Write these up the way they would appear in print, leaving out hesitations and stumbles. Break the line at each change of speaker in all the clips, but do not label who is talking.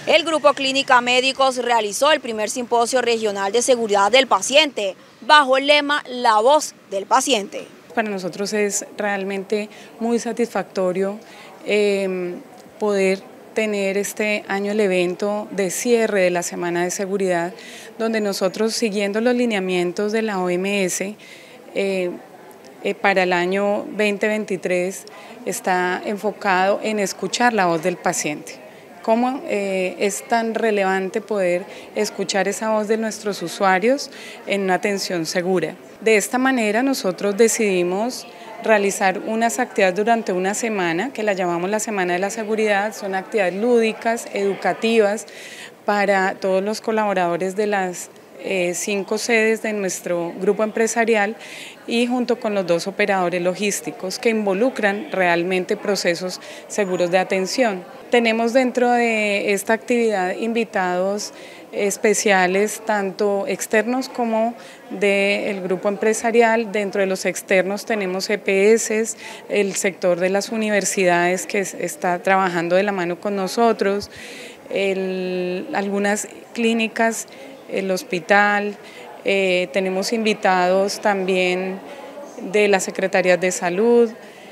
El Grupo Clínica Médicos realizó el primer simposio regional de seguridad del paciente, bajo el lema La Voz del Paciente.
Para nosotros es realmente muy satisfactorio poder tener este año el evento de cierre de la Semana de Seguridad, donde nosotros, siguiendo los lineamientos de la OMS, para el año 2023 está enfocado en escuchar la voz del paciente. ¿Cómo es tan relevante poder escuchar esa voz de nuestros usuarios en una atención segura? De esta manera nosotros decidimos realizar unas actividades durante una semana, que la llamamos la Semana de la Seguridad. Son actividades lúdicas, educativas, para todos los colaboradores de las 5 sedes de nuestro grupo empresarial y junto con los 2 operadores logísticos que involucran realmente procesos seguros de atención. Tenemos dentro de esta actividad invitados especiales, tanto externos como del grupo empresarial. Dentro de los externos tenemos EPS, el sector de las universidades que está trabajando de la mano con nosotros, algunas clínicas, el hospital, tenemos invitados también de las secretarías de salud,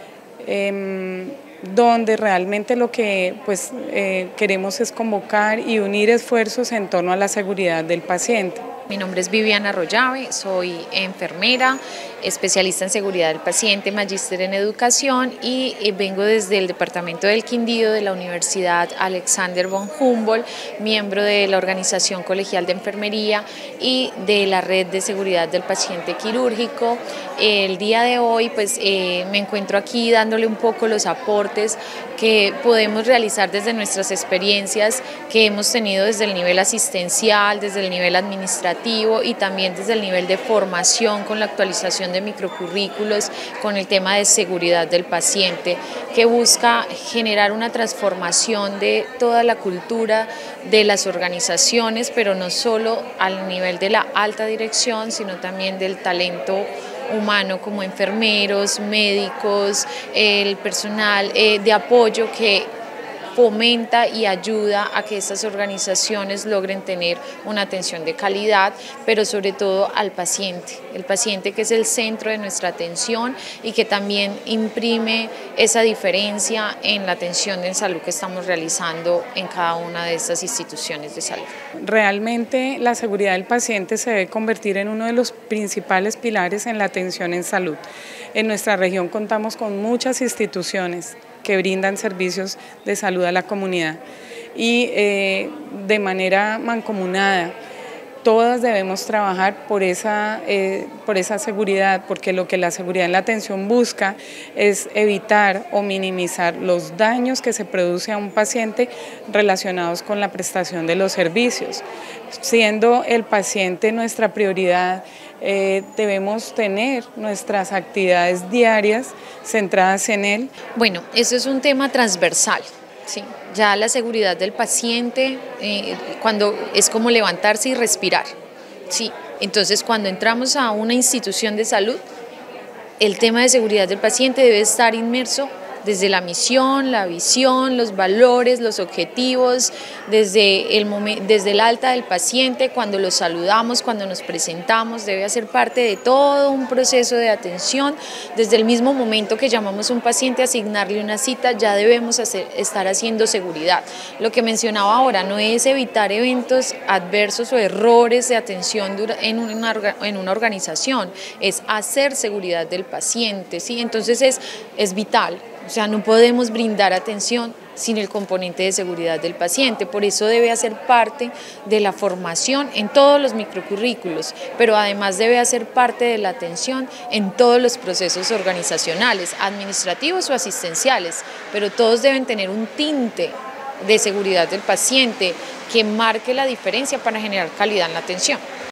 donde realmente lo que queremos es convocar y unir esfuerzos en torno a la seguridad del paciente.
Mi nombre es Viviana Arroyave, soy enfermera, especialista en seguridad del paciente, magíster en educación y vengo desde el departamento del Quindío de la Universidad Alexander von Humboldt, miembro de la organización colegial de enfermería y de la red de seguridad del paciente quirúrgico. El día de hoy me encuentro aquí dándole un poco los aportes que podemos realizar desde nuestras experiencias que hemos tenido desde el nivel asistencial, desde el nivel administrativo y también desde el nivel de formación con la actualización de microcurrículos con el tema de seguridad del paciente, que busca generar una transformación de toda la cultura de las organizaciones, pero no solo al nivel de la alta dirección, sino también del talento humano como enfermeros, médicos, el personal de apoyo que fomenta y ayuda a que estas organizaciones logren tener una atención de calidad, pero sobre todo al paciente, el paciente que es el centro de nuestra atención y que también imprime esa diferencia en la atención en salud que estamos realizando en cada una de estas instituciones de salud.
Realmente la seguridad del paciente se debe convertir en uno de los principales pilares en la atención en salud. En nuestra región contamos con muchas instituciones que brindan servicios de salud a la comunidad y de manera mancomunada todas debemos trabajar por esa seguridad, porque lo que la seguridad en la atención busca es evitar o minimizar los daños que se produce a un paciente relacionados con la prestación de los servicios. Siendo el paciente nuestra prioridad, debemos tener nuestras actividades diarias centradas en él.
Bueno, eso es un tema transversal. Sí, ya la seguridad del paciente cuando es como levantarse y respirar. Sí, entonces cuando entramos a una institución de salud, el tema de seguridad del paciente debe estar inmerso desde la misión, la visión, los valores, los objetivos, desde el alta del paciente, cuando lo saludamos, cuando nos presentamos, debe hacer parte de todo un proceso de atención. Desde el mismo momento que llamamos a un paciente a asignarle una cita, ya debemos estar haciendo seguridad. Lo que mencionaba ahora no es evitar eventos adversos o errores de atención en una organización, es hacer seguridad del paciente, ¿sí? Entonces es vital. O sea, no podemos brindar atención sin el componente de seguridad del paciente, por eso debe hacer parte de la formación en todos los microcurrículos, pero además debe hacer parte de la atención en todos los procesos organizacionales, administrativos o asistenciales, pero todos deben tener un tinte de seguridad del paciente que marque la diferencia para generar calidad en la atención.